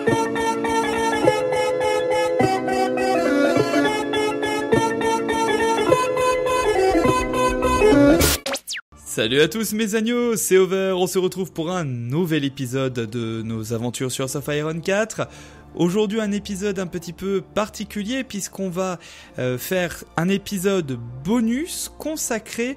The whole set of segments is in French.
Salut à tous mes agneaux, c'est Over, on se retrouve pour un nouvel épisode de nos aventures sur Hearts of Iron 4. Aujourd'hui un épisode un petit peu particulier puisqu'on va faire un épisode bonus consacré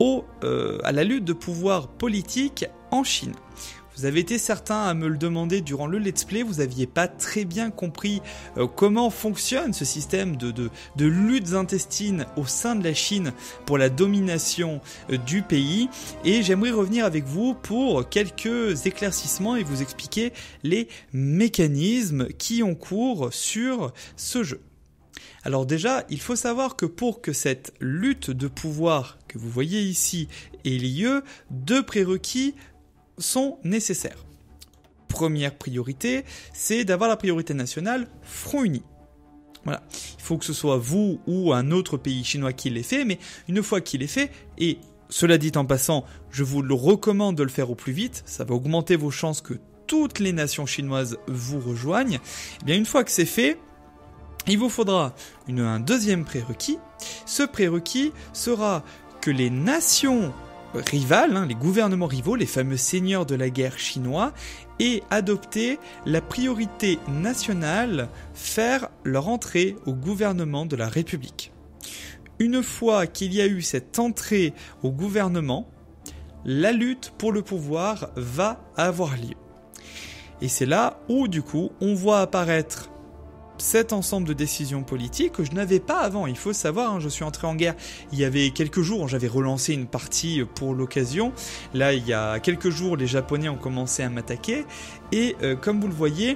à la lutte de pouvoir politique en Chine. Vous avez été certains à me le demander durant le let's play, vous n'aviez pas très bien compris comment fonctionne ce système de luttes intestines au sein de la Chine pour la domination du pays, et j'aimerais revenir avec vous pour quelques éclaircissements et vous expliquer les mécanismes qui ont cours sur ce jeu. Alors déjà, il faut savoir que pour que cette lutte de pouvoir que vous voyez ici ait lieu, deux prérequis sont nécessaires. Première priorité, c'est d'avoir la priorité nationale front uni. Voilà, il faut que ce soit vous ou un autre pays chinois qui l'ait fait, mais une fois qu'il est fait, et cela dit en passant, je vous le recommande de le faire au plus vite, ça va augmenter vos chances que toutes les nations chinoises vous rejoignent. Et bien une fois que c'est fait, il vous faudra un deuxième prérequis. Ce prérequis sera que les nations rivales, les gouvernements rivaux, les fameux seigneurs de la guerre chinois, aient adopté la priorité nationale, faire leur entrée au gouvernement de la République. Une fois qu'il y a eu cette entrée au gouvernement, la lutte pour le pouvoir va avoir lieu. Et c'est là où, du coup, on voit apparaître cet ensemble de décisions politiques que je n'avais pas avant. Il faut savoir, je suis entré en guerre il y avait quelques jours, j'avais relancé une partie pour l'occasion. Là, il y a quelques jours, les Japonais ont commencé à m'attaquer et comme vous le voyez,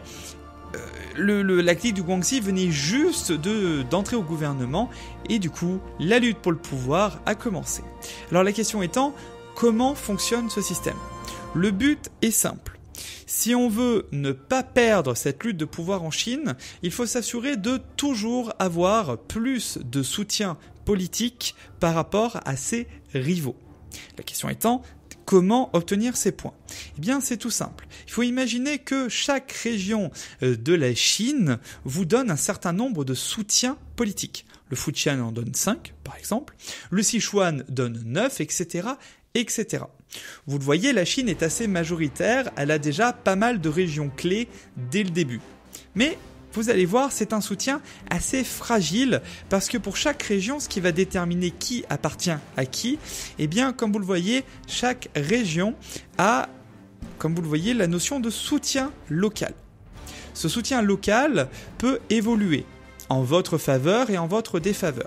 la clique du Guangxi venait juste d'entrer au gouvernement et du coup, la lutte pour le pouvoir a commencé. Alors la question étant, comment fonctionne ce système ? Le but est simple. Si on veut ne pas perdre cette lutte de pouvoir en Chine, il faut s'assurer de toujours avoir plus de soutien politique par rapport à ses rivaux. La question étant, comment obtenir ces points ? Eh bien, c'est tout simple. Il faut imaginer que chaque région de la Chine vous donne un certain nombre de soutiens politiques. Le Fujian en donne 5, par exemple. Le Sichuan donne 9, etc., etc. Vous le voyez, la Chine est assez majoritaire, elle a déjà pas mal de régions clés dès le début. Mais vous allez voir, c'est un soutien assez fragile parce que pour chaque région, ce qui va déterminer qui appartient à qui, eh bien, comme vous le voyez, chaque région a, comme vous le voyez, la notion de soutien local. Ce soutien local peut évoluer en votre faveur et en votre défaveur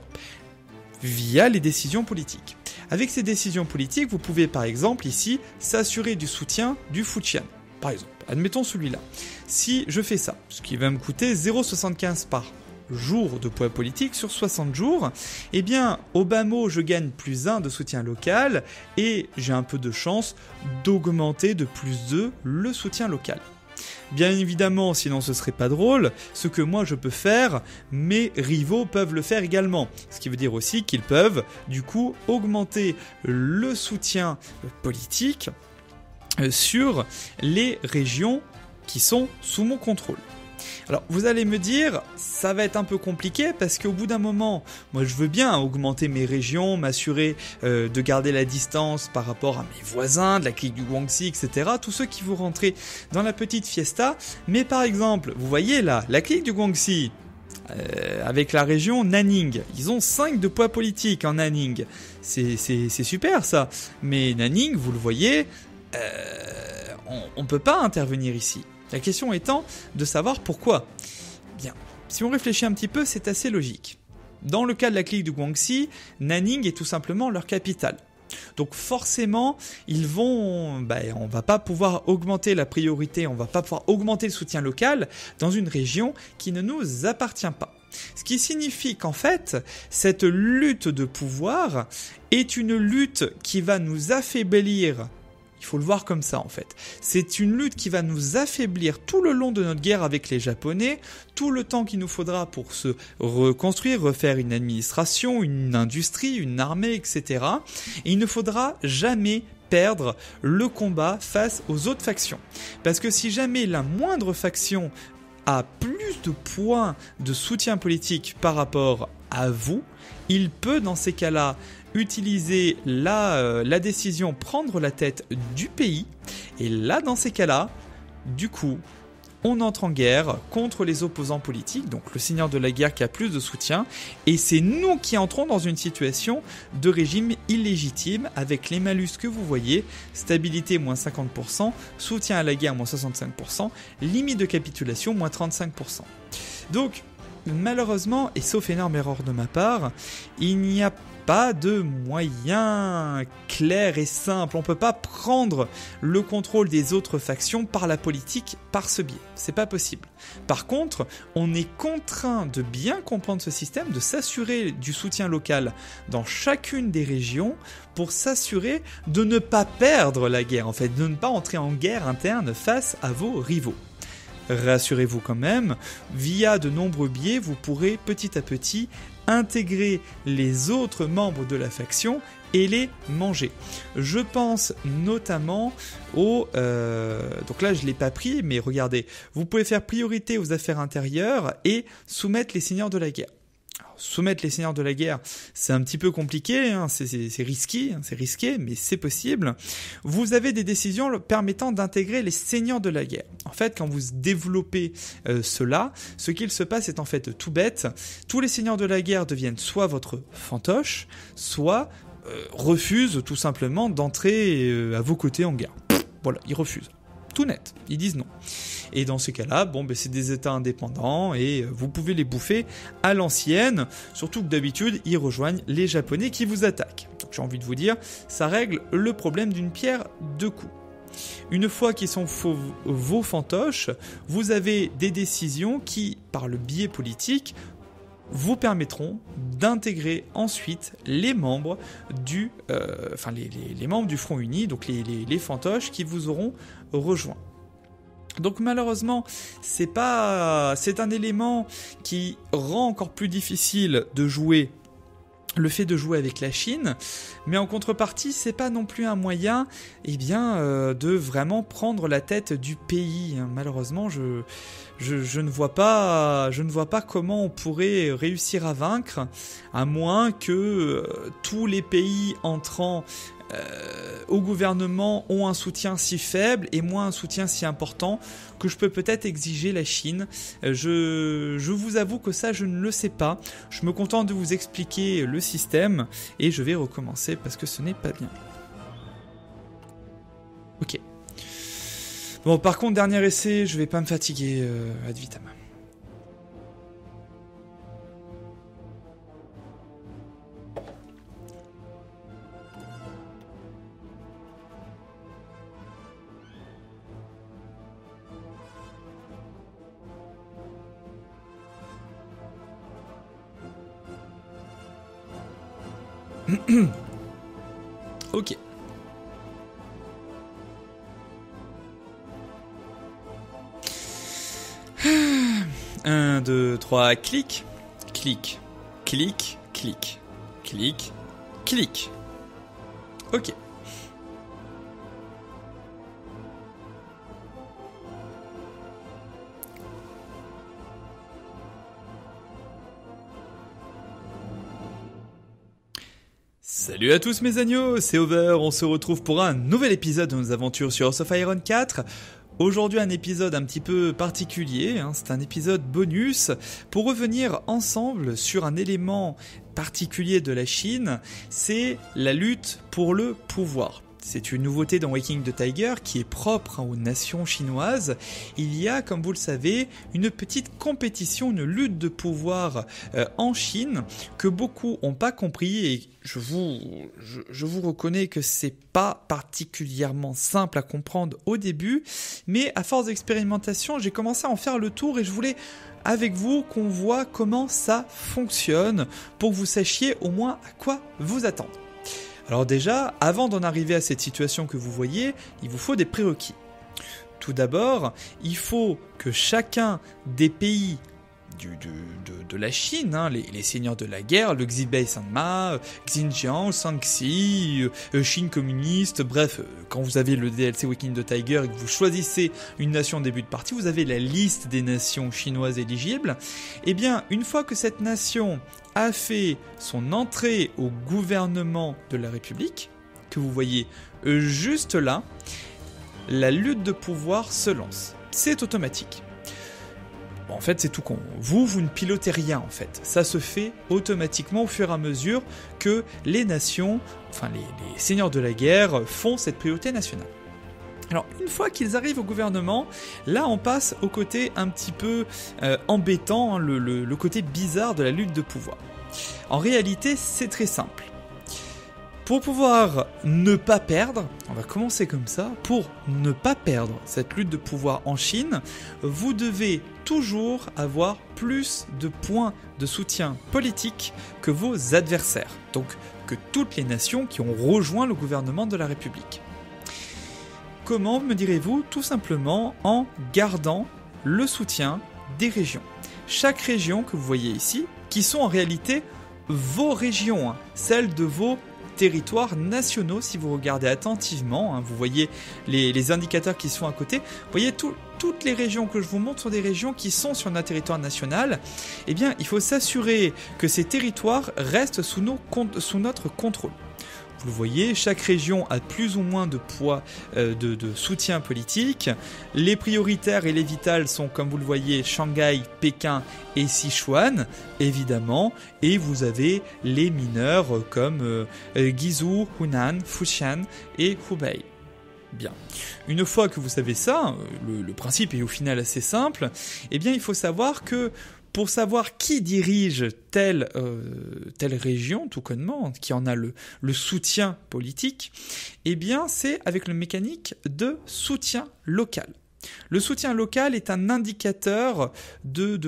via les décisions politiques. Avec ces décisions politiques, vous pouvez par exemple ici s'assurer du soutien du Fujian. Par exemple, admettons celui-là. Si je fais ça, ce qui va me coûter 0,75 par jour de poids politique sur 60 jours, eh bien au bas mot je gagne plus 1 de soutien local et j'ai un peu de chance d'augmenter de plus 2 le soutien local. Bien évidemment, sinon ce serait pas drôle, ce que moi je peux faire, mes rivaux peuvent le faire également. Ce qui veut dire aussi qu'ils peuvent, du coup, augmenter le soutien politique sur les régions qui sont sous mon contrôle. Alors vous allez me dire, ça va être un peu compliqué parce qu'au bout d'un moment, moi je veux bien augmenter mes régions, m'assurer de garder la distance par rapport à mes voisins, de la clique du Guangxi, etc. Tous ceux qui vont rentrer dans la petite fiesta. Mais par exemple, vous voyez là, la clique du Guangxi, avec la région Nanning, ils ont 5 de poids politique en Nanning. C'est super ça. Mais Nanning, vous le voyez, on ne peut pas intervenir ici. La question étant de savoir pourquoi. Bien, si on réfléchit un petit peu, c'est assez logique. Dans le cas de la clique du Guangxi, Nanning est tout simplement leur capitale. Donc forcément, on va pas pouvoir augmenter la priorité, on va pas pouvoir augmenter le soutien local dans une région qui ne nous appartient pas. Ce qui signifie qu'en fait, cette lutte de pouvoir est une lutte qui va nous affaiblir. Il faut le voir comme ça en fait. C'est une lutte qui va nous affaiblir tout le long de notre guerre avec les Japonais, tout le temps qu'il nous faudra pour se reconstruire, refaire une administration, une industrie, une armée, etc. Et il ne faudra jamais perdre le combat face aux autres factions. Parce que si jamais la moindre faction a plus de points de soutien politique par rapport à vous, il peut dans ces cas-là utiliser la décision, prendre la tête du pays, et là dans ces cas-là, du coup, on entre en guerre contre les opposants politiques, donc le seigneur de la guerre qui a plus de soutien, et c'est nous qui entrons dans une situation de régime illégitime avec les malus que vous voyez, stabilité moins 50%, soutien à la guerre moins 65%, limite de capitulation moins 35%. Donc, malheureusement, et sauf énorme erreur de ma part, il n'y a pas de moyen clair et simple. On ne peut pas prendre le contrôle des autres factions par la politique, par ce biais. C'est pas possible. Par contre, on est contraint de bien comprendre ce système, de s'assurer du soutien local dans chacune des régions pour s'assurer de ne pas perdre la guerre, en fait, de ne pas entrer en guerre interne face à vos rivaux. Rassurez-vous quand même, via de nombreux biais, vous pourrez petit à petit intégrer les autres membres de la faction et les manger. Je pense notamment au... donc là, je ne l'ai pas pris, mais regardez, vous pouvez faire priorité aux affaires intérieures et soumettre les seigneurs de la guerre. Alors, soumettre les seigneurs de la guerre, c'est un petit peu compliqué, hein, c'est risqué, mais c'est possible. Vous avez des décisions permettant d'intégrer les seigneurs de la guerre. En fait, quand vous développez cela, ce qu'il se passe est en fait tout bête. Tous les seigneurs de la guerre deviennent soit votre fantoche, soit refusent tout simplement d'entrer à vos côtés en guerre. Voilà, ils refusent. Tout net, ils disent non. Et dans ce cas-là, c'est des États indépendants et vous pouvez les bouffer à l'ancienne, surtout que d'habitude, ils rejoignent les Japonais qui vous attaquent. Donc, j'ai envie de vous dire, ça règle le problème d'une pierre deux coups. Une fois qu'ils sont vos fantoches, vous avez des décisions qui, par le biais politique, vous permettront d'intégrer ensuite les membres du, les membres du Front Uni, donc les fantoches qui vous auront rejoint. Donc malheureusement, c'est un élément qui rend encore plus difficile de jouer le fait de jouer avec la Chine, mais en contrepartie, c'est pas non plus un moyen de vraiment prendre la tête du pays. Malheureusement, je ne vois pas comment on pourrait réussir à vaincre, à moins que tous les pays entrant au gouvernement ont un soutien si faible et moi un soutien si important que je peux peut-être exiger la Chine. Je vous avoue que ça je ne le sais pas. Je me contente de vous expliquer le système et je vais recommencer parce que ce n'est pas bien. Ok. Bon, par contre, dernier essai, je vais pas me fatiguer ad vitam. Ok. 1, 2, 3, clic, clic, clic, clic, clic, clic. Ok. Salut à tous mes agneaux, c'est Over, on se retrouve pour un nouvel épisode de nos aventures sur Hearts of Iron 4. Aujourd'hui un épisode un petit peu particulier, c'est un épisode bonus pour revenir ensemble sur un élément particulier de la Chine, c'est la lutte pour le pouvoir. C'est une nouveauté dans Waking the Tiger qui est propre aux nations chinoises. Il y a, comme vous le savez, une petite compétition, une lutte de pouvoir en Chine que beaucoup n'ont pas compris et je vous reconnais que c'est pas particulièrement simple à comprendre au début, mais à force d'expérimentation, j'ai commencé à en faire le tour et je voulais avec vous qu'on voit comment ça fonctionne pour que vous sachiez au moins à quoi vous attendre. Alors déjà, avant d'en arriver à cette situation que vous voyez, il vous faut des prérequis. Tout d'abord, il faut que chacun des pays de la Chine, hein, les seigneurs de la guerre, le Xibei Sanma, Xinjiang, Shaanxi, Chine communiste, bref, quand vous avez le DLC Waking the Tiger et que vous choisissez une nation en début de partie, vous avez la liste des nations chinoises éligibles. Et bien, une fois que cette nation a fait son entrée au gouvernement de la République, que vous voyez juste là, la lutte de pouvoir se lance. C'est automatique. Bon, en fait, c'est tout con. Vous ne pilotez rien, en fait. Ça se fait automatiquement au fur et à mesure que les nations, enfin les seigneurs de la guerre, font cette priorité nationale. Alors, une fois qu'ils arrivent au gouvernement, là, on passe au côté un petit peu embêtant, hein, le côté bizarre de la lutte de pouvoir. En réalité, c'est très simple. Pour pouvoir ne pas perdre, on va commencer comme ça, pour ne pas perdre cette lutte de pouvoir en Chine, vous devez toujours avoir plus de points de soutien politique que vos adversaires, donc que toutes les nations qui ont rejoint le gouvernement de la République. Comment, me direz-vous? Tout simplement en gardant le soutien des régions. Chaque région que vous voyez ici, qui sont en réalité vos régions, hein, celles de vos territoires nationaux, si vous regardez attentivement, hein, vous voyez les indicateurs qui sont à côté, vous voyez toutes les régions que je vous montre sont des régions qui sont sur notre territoire national. Eh bien, il faut s'assurer que ces territoires restent sous notre contrôle. Vous le voyez, chaque région a plus ou moins de poids de soutien politique. Les prioritaires et les vitales sont, comme vous le voyez, Shanghai, Pékin et Sichuan, évidemment. Et vous avez les mineurs comme Guizhou, Hunan, Fujian et Hubei. Bien. Une fois que vous savez ça, le principe est au final assez simple, eh bien il faut savoir que pour savoir qui dirige telle région, tout connement, qui en a le soutien politique, eh bien c'est avec le mécanique de soutien local. Le soutien local est un indicateur de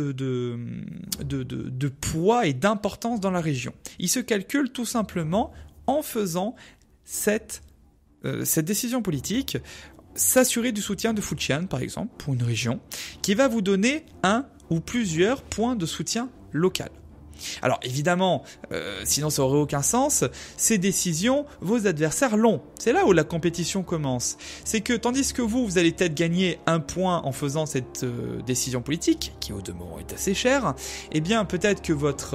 poids et d'importance dans la région. Il se calcule tout simplement en faisant cette décision politique, s'assurer du soutien de Fujian, par exemple, pour une région, qui va vous donner un ou plusieurs points de soutien local. Alors évidemment, sinon ça aurait aucun sens, ces décisions, vos adversaires l'ont. C'est là où la compétition commence. C'est que tandis que vous allez peut-être gagner un point en faisant cette décision politique, qui au demeurant est assez chère, eh bien peut-être que votre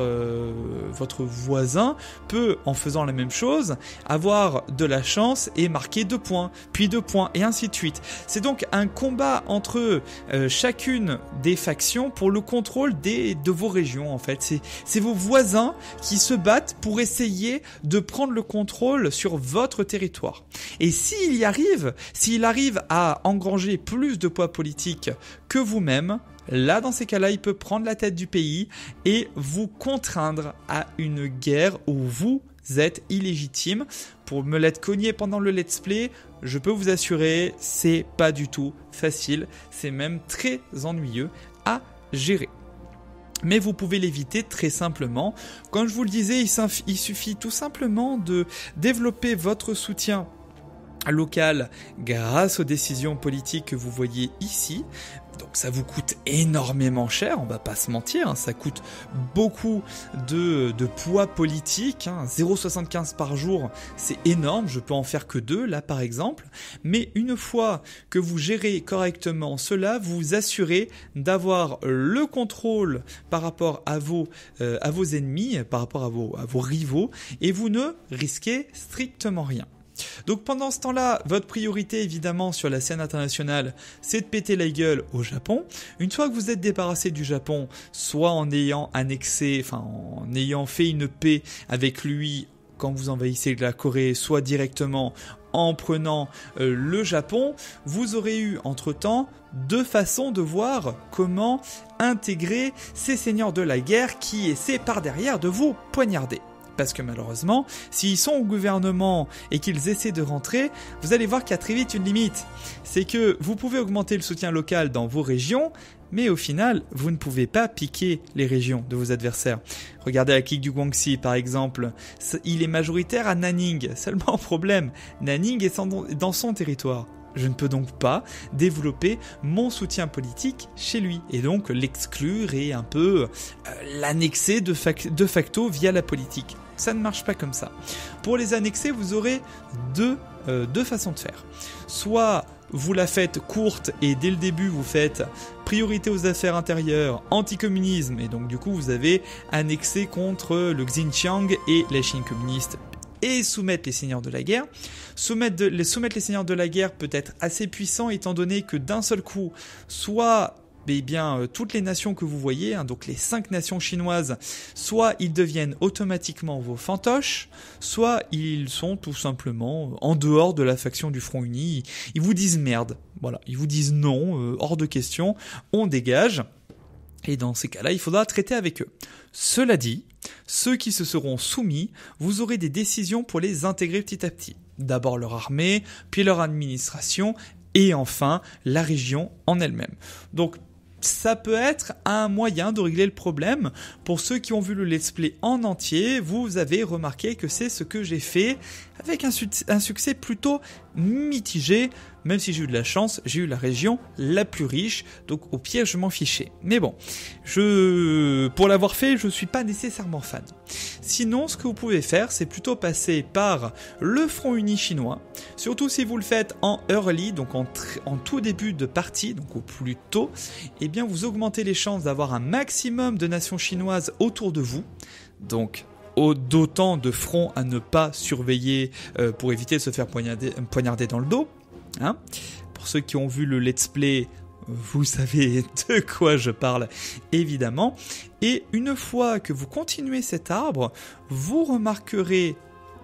voisin peut, en faisant la même chose, avoir de la chance et marquer 2 points, puis 2 points, et ainsi de suite. C'est donc un combat entre chacune des factions pour le contrôle de vos régions, en fait. C'est vos voisins qui se battent pour essayer de prendre le contrôle sur votre territoire. Et s'il arrive à engranger plus de poids politique que vous-même, là, dans ces cas-là, il peut prendre la tête du pays et vous contraindre à une guerre où vous êtes illégitime. Pour me l'être cogné pendant le let's play, je peux vous assurer, c'est pas du tout facile, c'est même très ennuyeux à gérer. Mais vous pouvez l'éviter très simplement. Comme je vous le disais, il suffit tout simplement de développer votre soutien local grâce aux décisions politiques que vous voyez ici. Donc ça vous coûte énormément cher, on va pas se mentir, hein, ça coûte beaucoup de poids politique, hein, 0,75 par jour, c'est énorme, je peux en faire que 2 là par exemple, mais une fois que vous gérez correctement cela, vous vous assurez d'avoir le contrôle par rapport à vos ennemis, par rapport à vos rivaux, et vous ne risquez strictement rien. Donc pendant ce temps-là, votre priorité évidemment sur la scène internationale, c'est de péter la gueule au Japon. Une fois que vous êtes débarrassé du Japon, soit en ayant fait une paix avec lui quand vous envahissez la Corée, soit directement en prenant le Japon, vous aurez eu entre-temps 2 façons de voir comment intégrer ces seigneurs de la guerre qui essaient par derrière de vous poignarder. Parce que malheureusement, s'ils sont au gouvernement et qu'ils essaient de rentrer, vous allez voir qu'il y a très vite une limite. C'est que vous pouvez augmenter le soutien local dans vos régions, mais au final, vous ne pouvez pas piquer les régions de vos adversaires. Regardez la clique du Guangxi par exemple, il est majoritaire à Nanning. Seulement problème, Nanning est dans son territoire. Je ne peux donc pas développer mon soutien politique chez lui et donc l'exclure et un peu l'annexer de facto via la politique. Ça ne marche pas comme ça. Pour les annexer, vous aurez deux façons de faire. Soit vous la faites courte et dès le début vous faites priorité aux affaires intérieures, anticommunisme et donc du coup vous avez annexé contre le Xinjiang et la Chine communiste et soumettre les seigneurs de la guerre. Soumettre les seigneurs de la guerre peut être assez puissant étant donné que d'un seul coup, soit toutes les nations que vous voyez, donc les 5 nations chinoises, soit ils deviennent automatiquement vos fantoches, soit ils sont tout simplement en dehors de la faction du Front Uni. Ils vous disent merde, voilà, ils vous disent non, hors de question, on dégage. Et dans ces cas-là, il faudra traiter avec eux. Cela dit, ceux qui se seront soumis, vous aurez des décisions pour les intégrer petit à petit. D'abord leur armée, puis leur administration, et enfin la région en elle-même. Donc, ça peut être un moyen de régler le problème. Pour ceux qui ont vu le let's play en entier, vous avez remarqué que c'est ce que j'ai fait avec un succès plutôt mitigé. Même si j'ai eu de la chance, j'ai eu la région la plus riche, donc au pire je m'en fichais. Mais bon, pour l'avoir fait, je suis pas nécessairement fan. Sinon, ce que vous pouvez faire, c'est plutôt passer par le Front Uni chinois, surtout si vous le faites en early, donc en tout début de partie, donc au plus tôt, eh bien vous augmentez les chances d'avoir un maximum de nations chinoises autour de vous, donc d'autant de fronts à ne pas surveiller pour éviter de se faire poignarder dans le dos. Hein, pour ceux qui ont vu le let's play, vous savez de quoi je parle évidemment. Et une fois que vous continuez cet arbre, vous remarquerez,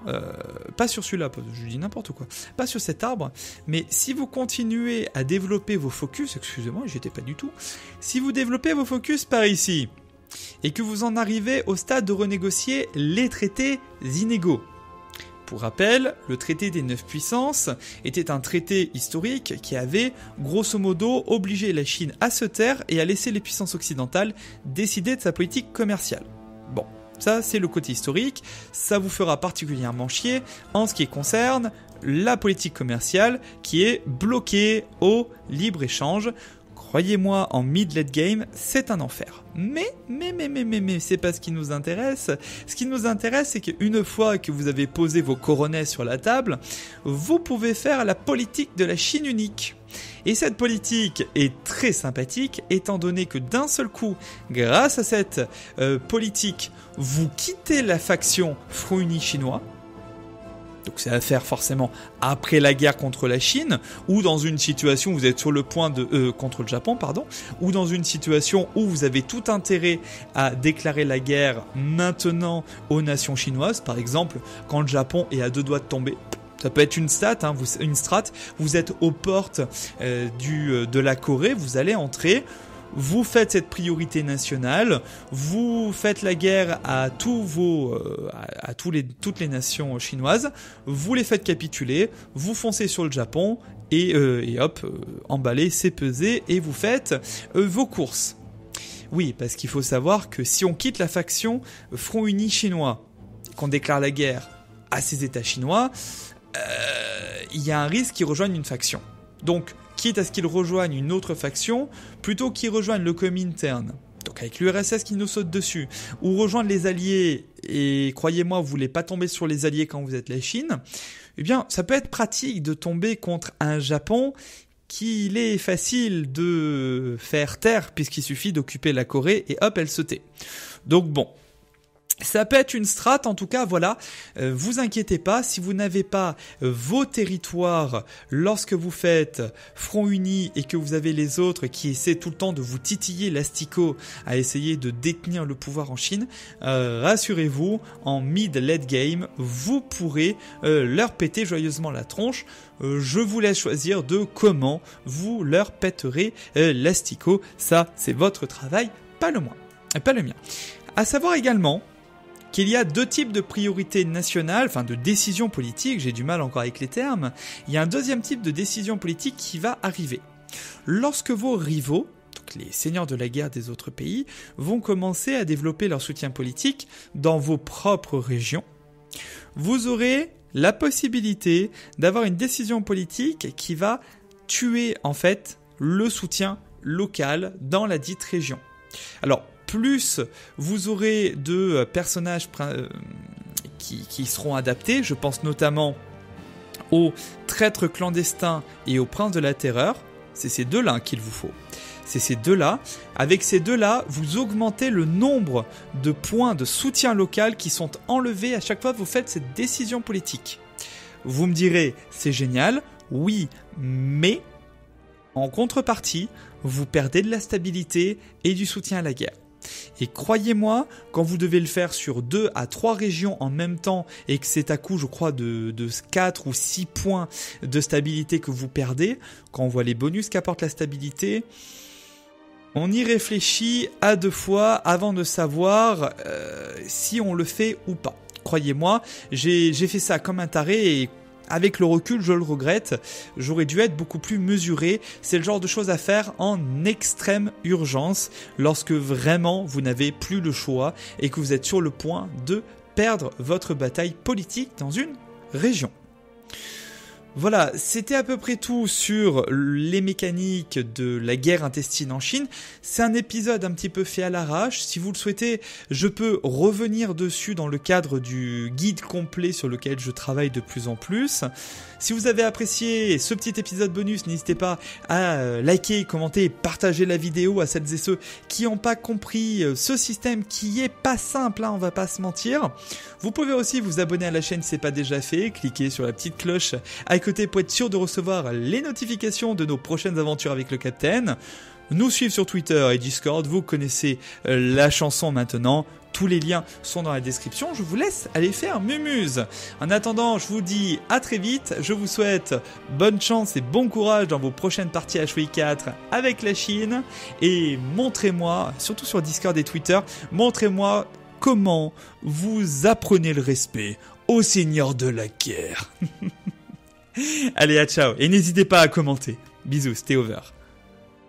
pas sur celui-là, je dis n'importe quoi, pas sur cet arbre, mais si vous continuez à développer vos focus, excusez-moi, j'y étais pas du tout, si vous développez vos focus par ici, et que vous en arrivez au stade de renégocier les traités inégaux. Pour rappel, le traité des 9 puissances était un traité historique qui avait, grosso modo, obligé la Chine à se taire et à laisser les puissances occidentales décider de sa politique commerciale. Bon, ça c'est le côté historique, ça vous fera particulièrement chier en ce qui concerne la politique commerciale qui est bloquée au libre-échange. Croyez-moi, en mid-late game, c'est un enfer. Mais, c'est pas ce qui nous intéresse. Ce qui nous intéresse, c'est qu'une fois que vous avez posé vos coronets sur la table, vous pouvez faire la politique de la Chine unique. Et cette politique est très sympathique, étant donné que d'un seul coup, grâce à cette politique, vous quittez la faction Front Uni chinois. Donc c'est à faire forcément après la guerre contre la Chine, ou dans une situation où vous êtes sur le point de... contre le Japon, pardon, ou dans une situation où vous avez tout intérêt à déclarer la guerre maintenant aux nations chinoises, par exemple, quand le Japon est à 2 doigts de tomber. Ça peut être une strat, vous êtes aux portes de la Corée, vous allez entrer... Vous faites cette priorité nationale, vous faites la guerre à toutes les nations chinoises, vous les faites capituler, vous foncez sur le Japon et hop, emballez, c'est pesé et vous faites vos courses. Oui, parce qu'il faut savoir que si on quitte la faction Front Uni chinois, qu'on déclare la guerre à ces États chinois, il y a un risque qu'ils rejoignent une faction. Donc, quitte à ce qu'ils rejoignent une autre faction, plutôt qu'ils rejoignent le Comintern, donc avec l'URSS qui nous saute dessus, ou rejoindre les alliés, et croyez-moi, vous voulez pas tomber sur les alliés quand vous êtes la Chine, eh bien, ça peut être pratique de tomber contre un Japon qu'il est facile de faire taire, puisqu'il suffit d'occuper la Corée, et hop, elle se tait. Donc bon. Ça peut être une strat, en tout cas, voilà, vous inquiétez pas, si vous n'avez pas vos territoires lorsque vous faites Front Uni et que vous avez les autres qui essaient tout le temps de vous titiller l'asticot à essayer de détenir le pouvoir en Chine, rassurez-vous, en mid-late game, vous pourrez leur péter joyeusement la tronche. Je vous laisse choisir de comment vous leur pèterez l'asticot, ça c'est votre travail, pas le mien. À savoir également qu'il y a 2 types de priorités nationales, enfin de décisions politiques, j'ai du mal encore avec les termes, il y a un deuxième type de décision politique qui va arriver. Lorsque vos rivaux, donc les seigneurs de la guerre des autres pays, vont commencer à développer leur soutien politique dans vos propres régions, vous aurez la possibilité d'avoir une décision politique qui va tuer en fait le soutien local dans la dite région. Alors, plus vous aurez de personnages qui seront adaptés, je pense notamment aux traîtres clandestins et aux princes de la terreur, c'est ces deux-là qu'il vous faut. C'est ces deux-là. Avec ces deux-là, vous augmentez le nombre de points de soutien local qui sont enlevés à chaque fois que vous faites cette décision politique. Vous me direz, c'est génial, oui, mais en contrepartie, vous perdez de la stabilité et du soutien à la guerre. Et croyez-moi, quand vous devez le faire sur 2 à 3 régions en même temps et que c'est à coup, je crois, de 4 ou 6 points de stabilité que vous perdez, quand on voit les bonus qu'apporte la stabilité, on y réfléchit à 2 fois avant de savoir si on le fait ou pas. Croyez-moi, j'ai fait ça comme un taré et avec le recul, je le regrette, j'aurais dû être beaucoup plus mesuré. C'est le genre de choses à faire en extrême urgence lorsque vraiment vous n'avez plus le choix et que vous êtes sur le point de perdre votre bataille politique dans une région. Voilà, c'était à peu près tout sur les mécaniques de la guerre intestine en Chine. C'est un épisode un petit peu fait à l'arrache. Si vous le souhaitez, je peux revenir dessus dans le cadre du guide complet sur lequel je travaille de plus en plus. Si vous avez apprécié ce petit épisode bonus, n'hésitez pas à liker, commenter et partager la vidéo à celles et ceux qui n'ont pas compris ce système qui est pas simple, hein, on va pas se mentir. Vous pouvez aussi vous abonner à la chaîne si ce n'est pas déjà fait, cliquez sur la petite cloche à côté pour être sûr de recevoir les notifications de nos prochaines aventures avec le Capitaine. Nous suivre sur Twitter et Discord, vous connaissez la chanson maintenant. Tous les liens sont dans la description, je vous laisse aller faire mumuse. En attendant, je vous dis à très vite, je vous souhaite bonne chance et bon courage dans vos prochaines parties H4 avec la Chine. Et montrez-moi, surtout sur Discord et Twitter, montrez-moi comment vous apprenez le respect au seigneur de la guerre. Allez, à ciao, et n'hésitez pas à commenter. Bisous, c'était over.